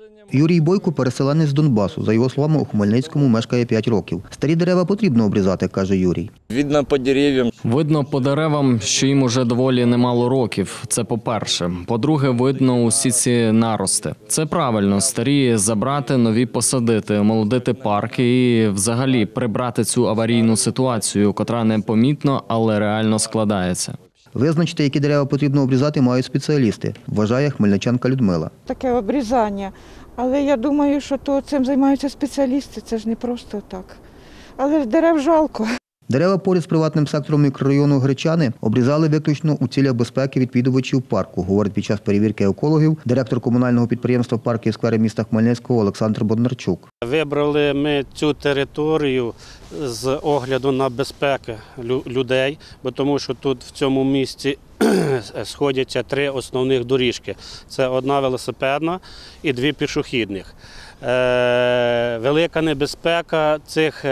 Юрій Бойко – переселенець з Донбасу. За його словами, у Хмельницькому мешкає 5 років. Старі дерева потрібно обрізати, каже Юрій. Видно по деревам. Видно по деревам, що їм уже доволі немало років. Це по-перше. По-друге, видно усі ці нарости. Це правильно. Старі забрати, нові посадити, омолодити парки і взагалі прибрати цю аварійну ситуацію, котра непомітно, але реально складається. Визначити, які дерева потрібно обрізати, мають спеціалісти, вважає хмельничанка Людмила. Таке обрізання. Але я думаю, що цим займаються спеціалісти, це ж не просто так. Але дерев жалко. Дерева поряд з приватним сектором мікрорайону Гречани обрізали виключно у цілях безпеки відвідувачів парку, говорить під час перевірки екологів директор комунального підприємства «Парки і сквери» міста Хмельницького Олександр Боднарчук. Вибрали ми цю територію з огляду на безпеку людей, бо тому що тут в цьому місці сходяться 3 основних доріжки. Це одна велосипедна і 2 пішохідних. Велика небезпека цих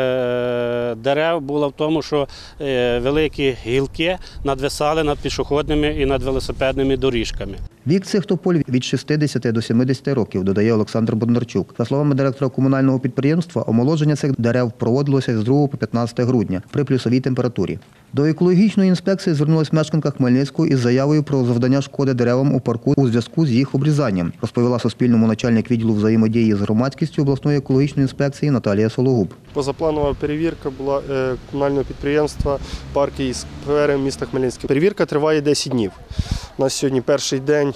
дерев була в тому, що великі гілки надвисали над пішохідними і над велосипедними доріжками. Вік цих тополь від 60 до 70 років, додає Олександр Боднарчук. За словами директора комунального підприємства, омолодження цих дерев проводилося з 2 по 15 грудня при плюсовій температурі. До екологічної інспекції звернулась мешканка Хмельницького із заявою про завдання шкоди деревам у парку у зв'язку з їх обрізанням, розповіла Суспільному начальник відділу взаємодії з громадськістю обласної екологічної інспекції Наталія Сологуб. Позапланова перевірка була комунального підприємства «Парки і сквери» міста Хмельницького. Перевірка триває 10 днів. У нас сьогодні перший день.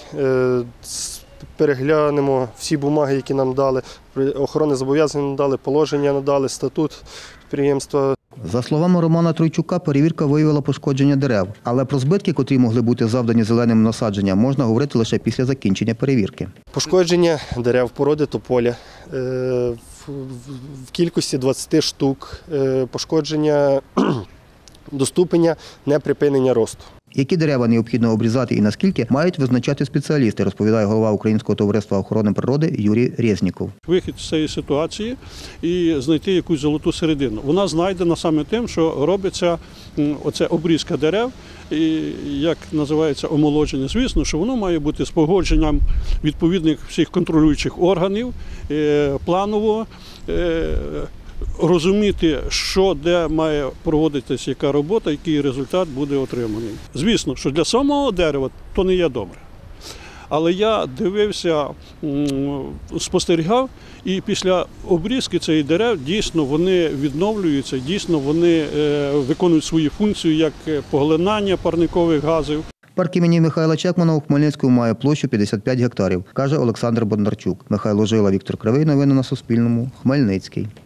Переглянемо всі бумаги, які нам дали, охоронне зобов'язання надали, положення надали, статут підприємства. За словами Романа Тройчука, перевірка виявила пошкодження дерев. Але про збитки, котрі могли бути завдані зеленим насадженням, можна говорити лише після закінчення перевірки. Пошкодження дерев породи тополя в кількості 20 штук, пошкодження до ступеня неприпинення росту. Які дерева необхідно обрізати і наскільки, мають визначати спеціалісти, розповідає голова Українського товариства охорони природи Юрій Резніков. Вихід з цієї ситуації і знайти якусь золоту середину. Вона знайдена саме тим, що робиться оце обрізка дерев, і як називається омолодження. Звісно, що воно має бути з погодженням відповідних всіх контролюючих органів, планово, розуміти, що де має проводитися, яка робота, який результат буде отриманий. Звісно, що для самого дерева то не є добре. Але я дивився, спостерігав, і після обрізки цих дерев дійсно вони відновлюються, дійсно вони виконують свою функцію як поглинання парникових газів. Парк імені Михайла Чекмана у Хмельницькому має площу 55 гектарів, каже Олександр Боднарчук. Михайло Жила, Віктор Кривий. Новини на Суспільному. Хмельницький.